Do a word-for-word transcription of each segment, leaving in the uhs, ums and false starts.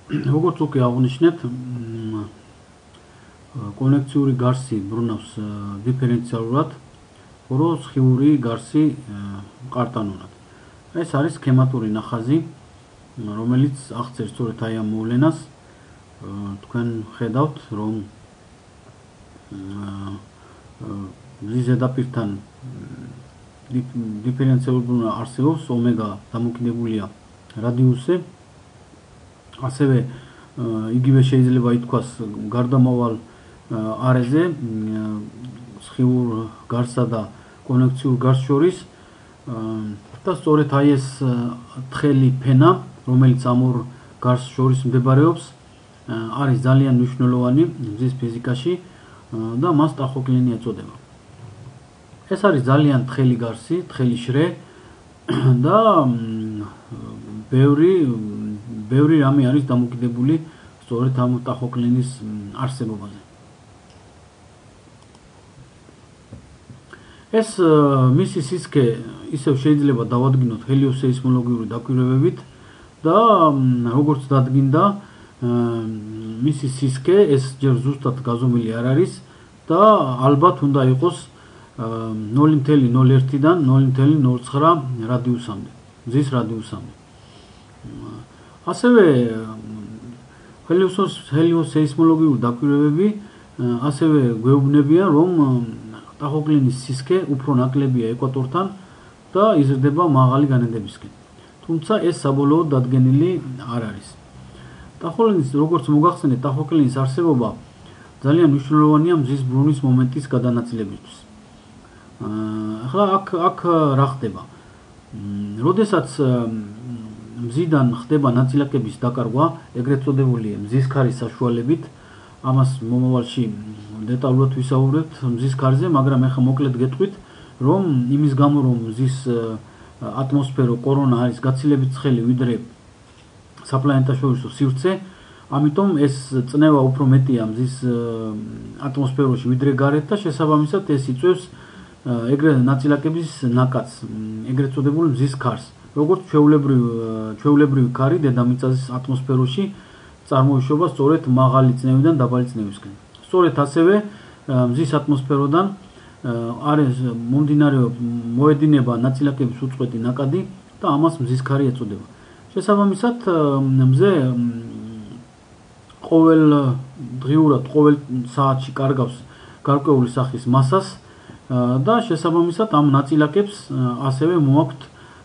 როგორც უკვე აღნიშნეთ, კონექციური გარსი ბრუნავს დიფერენციალურად, ხოლო სხიური გარსი ყარტანურად. ეს არის სქემატური ნახაზი, რომელიც აღწერს სწორედ აი ამ მოვლენას. თქვენ ხედავთ, რომ მზის ზედაპირთან დიფერენციალური ბრუნა არსებობს, ომეგა დამოკიდებულია რადიუსზე. ასევე იგივე შეიძლება ითქვას გარდამავალ არეზე სხიურ გარსსა და კონექციურ გარსს შორის და სწორედ აი ეს თხელი ფენა, რომელიც ამ ორ გარსს შორის მდებარეობს, არის ძალიან მნიშვნელოვანი მზის ფიზიკაში და მას ტახოკლინი ეწოდება. ეს არის ძალიან თხელი გარსი, თხელი შრე და ბევრი ბევრი რამე არის დამოკიდებული სწორედ ამ ტახოკლინის არსებობაზე. ეს მისი სისქე ისევ შეიძლება დავადგინოთ ჰელიოსეისმოლოგიური დაკვირვებებით და როგორც დადგინდა, მისი სისქე ეს ჯერ ზუსტად გაზომილი არ არის და ალბათ უნდა იყოს ნული ნული ნული ერთიდან ნული ნული ნული ცხრა რადიუსამდე, მზის რადიუსამდე. ასევე ჰელიოსეისმოლოგიური დაკვირვებები ასევე გვეუბნებიან, რომ ტახოკლინის სისქე უფრო ნაკლებია ეკვატორთან და იზრდება მაღალი განედებისკენ. თუმცა ეს საბოლოოდ დადგენილი არ არის. ტახოკლინის, როგორც მოგახსენეთ, ტახოკლინის არსებობა ძალიან მნიშვნელოვანია მზის ბრუნის მომენტის გადანაწილებისთვის. ახლა აქ აქ რა ხდება? როდესაც მზიდან ხდება ნაწილაკების დაკარგვა, ეგრეთ წოდებული მზის ქარის საშუალებით, ამას მომავალში დეტალურად ვისაუბრებთ მზის ქარზე, მაგრამ ახლა მოკლედ გეტყვით, რომ იმის გამო, რომ მზის ატმოსფერო კორონა არის გაცილებით ცხელი ვიდრე საპლანეტაშორისო სივრცე, ამიტომ ეს წნევა უფრო მეტია მზის ატმოსფეროში ვიდრე გარეთ და შესაბამისად ეს იწვევს ეგრეთ ნაწილაკების ნაკადს, ეგრეთ წოდებულ მზის ქარს. როგორც ჩვეულებრივი ჩვეულებრივი ქარი დედამიწის ატმოსფეროში წარმოიშობა სწორედ მაღალი წნევიდან დაბალი წნევისკენ. სწორედ ასევე მზის ატმოსფეროდან არის მომდინარეობს მოედინება ნაწილაკების უწყვეტი ნაკადი და ამას მზის ქარი ეწოდება. შესაბამისად, მზე ყოველ დღიურად, ყოველ საათში კარგავს გარკვეული სახის მასას და შესაბამისად ამ ნაწილაკებს ასევე მოაქვთ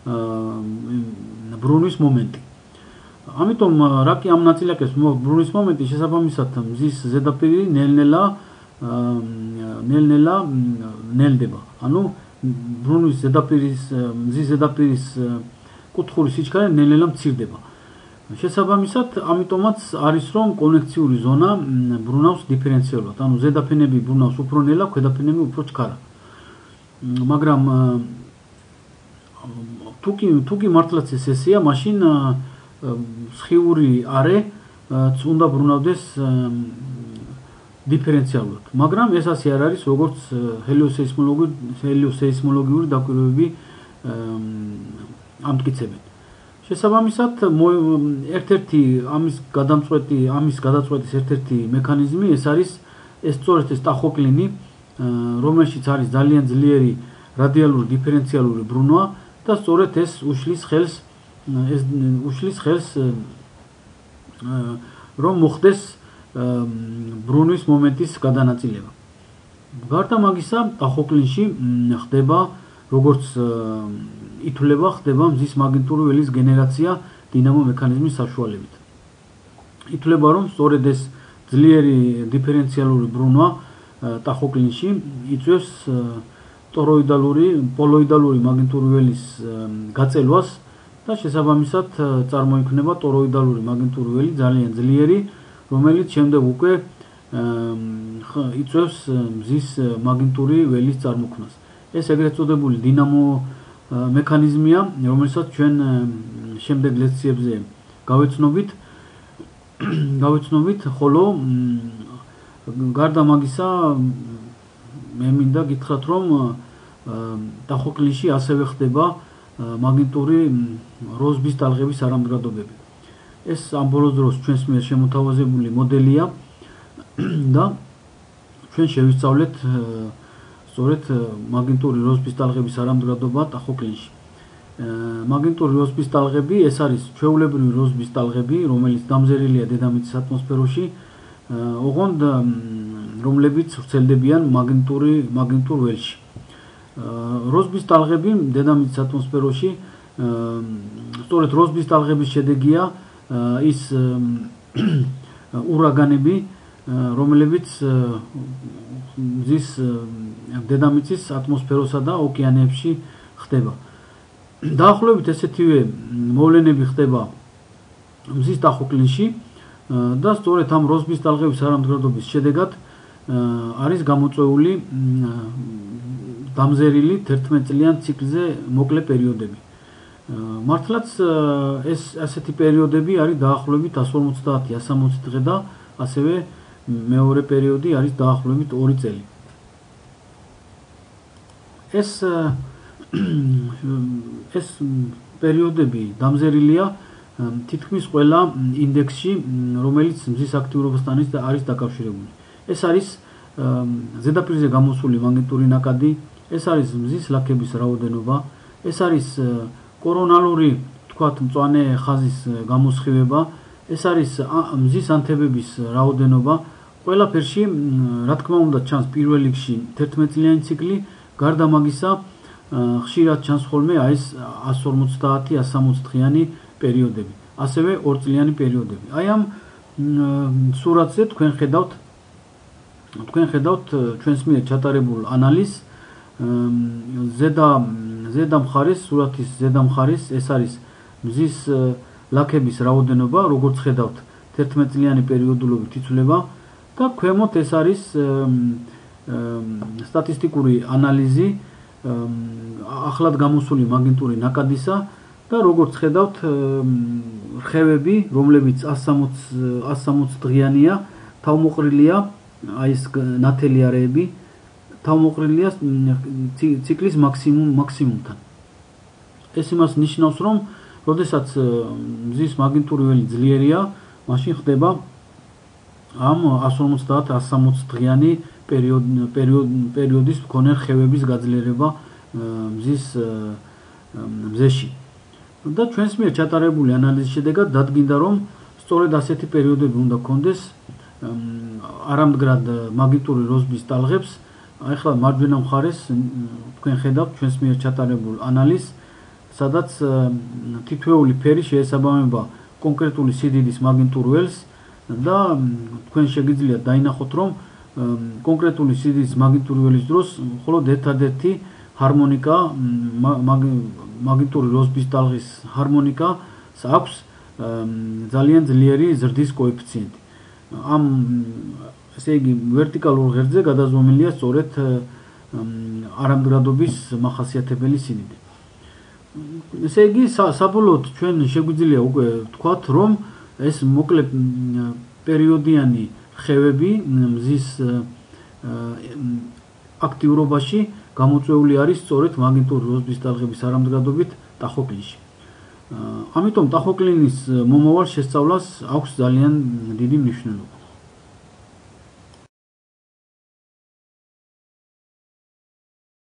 ბრუნვის მომენტი. ამიტომ რა კი ამ ნაწილაკებს მოაქვთ ბრუნვის მომენტი, შესაბამისად მზის ზედაპირი ნელ-ნელა ნელ-ნელა ნელდება. ანუ ბრუნვის ზედაპირის მზის ზედაპირის კუთხური სიჩქარე ნელ-ნელა მცირდება. შესაბამისად, ამიტომაც არის რომ კონექციური ზონა ბრუნავს დიფერენციალურად. ანუ ზედაფენები ბრუნავს უფრო ნელა, ქვედაფენები უფრო ჩქარა. მაგრამ თუ კი თუ კი მართლაც ეს ესეა, მაშინ სხიური არე უნდა ბრუნავდეს დიფერენციალურად. მაგრამ ეს ასე არ არის, როგორც ჰელიოსეისმოლოგიური ჰელიოსეისმოლოგიური დაკვირვებები ამტკიცებენ. შესაბამისად, ერთ-ერთი ამის გადამწყვეტი ამის გადაწყვეტის ერთ-ერთი მექანიზმი ეს არის ეს სწორედ ეს ტახოკლინი, რომელშიც არის ძალიან ძლიერი რადიალური დიფერენციალური ბრუნვა და სწორედ ეს უშლის ხელს ეს უშლის ხელს რომ მოხდეს ბრუნვის მომენტის გადანაწილება. გარდა მაგისა, ტახოკლინში ხდება, როგორც ითვლება, ხდება მზის მაგნიტური ველის გენერაცია დინამო მექანიზმის საშუალებით. ითვლება, რომ სწორედ ეს ძლიერი დიფერენციალური ბრუნვა ტახოკლინში იწვევს ტოროიდალური, პოლოიდალური მაგნიტური ველის გაწელვას და შესაბამისად წარმოიქმნება ტოროიდალური მაგნიტური ველი ძალიან ძლიერი, რომელიც შემდეგ უკვე იწვევს მზის მაგნიტური ველის წარმოქმნას. ეს ეგრეთ წოდებული დინამო მექანიზმია, რომელსაც ჩვენ შემდეგ ლექციებზე გავეცნობით, გავეცნობით, ხოლო გარდა მაგისა მე მინდა გითხრათ, რომ ტახოკლინში ასევე ხდება მაგნიტური როსბის ტალღების არამდგრადობები. ეს ამ ბოლოს დროს ჩვენს მიერ შემოთავაზებული მოდელია და ჩვენ შევისწავლეთ სწორედ მაგნიტური როსბის ტალღების არამდგრადობა ტახოკლინში. მაგნიტური როსბის ტალღები ეს არის ჩვეულებრივი როსბის ტალღები, რომელიც დამზერილია დედამიწის ატმოსფეროში, ოღონდ რომლებიც ვრცელდებიან მაგნიტური მაგნიტურ ველში. როსბის ტალღები დედამიწის ატმოსფეროში სწორედ როსბის ტალღების შედეგია ის ურაგანები, რომლებიც მზის დედამიწის ატმოსფეროსა და ოკეანეებში ხდება. დაახლოებით ესეთივე მოვლენები ხდება მზის ტახოკლინში და სწორედ ამ როსბის ტალღების არამდგრადობის შედეგად არის გამოწვეული დამზერილი თერთმეტ წლიან ციკლზე მოკლე პერიოდები. მართლაც ეს ასეთი პერიოდები არის დაახლოებით εκατს ორმოცდაათი εκατს სამოცი დღე და ასევე მეორე პერიოდი არის დაახლოებით ორი წელი. ეს ეს პერიოდები დამზერილია თითქმის ყველა ინდექსში, რომელიც მზის აქტიურობასთან არის დაკავშირებული. ეს არის ზედაპირზე გამოსული მაგნიტური ნაკადი, ეს არის მზის ლაქების რაოდენობა, ეს არის კორონალური, თქვათ, მწვანე ხაზის გამოსხივება, ეს არის მზის ანთებების რაოდენობა. ყველაფერში, რა თქმა უნდა, ჩანს პირველ რიგში თერთმეტ წლიანი ციკლი, გარდა მაგისა ხშირად ჩანს ხოლმე ეს εκατს ორმოცდაათი εκατს სამოცი დღიანი პერიოდები, ასევე ორ წლიანი პერიოდები. აი ამ სურათზე თქვენ ხედავთ თქვენ ხედავთ ჩვენს მიერ ჩატარებულ ანალიზს. ზედა ზედა მხარეს, სურათის ზედა მხარეს ეს არის მზის ლაქების რაოდენობა, როგორც ხედავთ, თერთმეტ წლიანი პერიოდულობით იცვლება და ქვემოთ ეს არის სტატისტიკური ანალიზი ახლად გამოსული მაგნიტური ნაკადისა და როგორც ხედავთ, რხევები, რომლებიც εκατს სამოცი დღიანია, თავმოყრილია, აი ეს ნათელი არეები, თავმოყრილია ციკლის მაქსიმუმ მაქსიმუმთან. ეს იმას ნიშნავს, რომ როდესაც მზის მაგნიტური ველი ძლიერია, მაშინ ხდება ამ εκατს ორმოცდაათი εκατს სამოცი დღიანი პერიოდის მქონე რხევების გაძლიერება მზის მზეში. და ჩვენს მიერ ჩატარებული ანალიზის შედეგად დადგინდა, რომ სწორედ ასეთი პერიოდები უნდა გქონდეს არამდგრად მაგნიტური როსბის ტალღებს. ახლა მარჯვენა მხარეს თქვენ ხედავთ ჩვენს მიერ ჩატარებულ ანალიზს, სადაც თითოეული ფერი შეესაბამება კონკრეტული სიდიდის მაგნიტურ ველს და თქვენ შეგიძლიათ დაინახოთ, რომ კონკრეტული სიდიდის მაგნიტური ველის დროს მხოლოდ ერთადერთი ჰარმონიკა მაგნიტური როსბის ტალღის ჰარმონიკა აქვს ძალიან ძლიერი ზრდის კოეფიციენტი. ამ ესე იგი ვერტიკალურ ღერძზე გადაზომილია სწორედ არამდგრადობის მახასიათებელი სიდიდე. ესე იგი საბოლოოდ ჩვენ შეგვიძლია უკვე ვთქვათ, რომ ეს მოკლე პერიოდიანი რხევები მზის აქტიურობაში გამოწვეული არის სწორედ მაგნიტური როსბის ტალღების არამდგრადობით ტახოკლინში. ამიტომ ტახოკლინის მომავალ შესწავლას აქვს ძალიან დიდი მნიშვნელობა.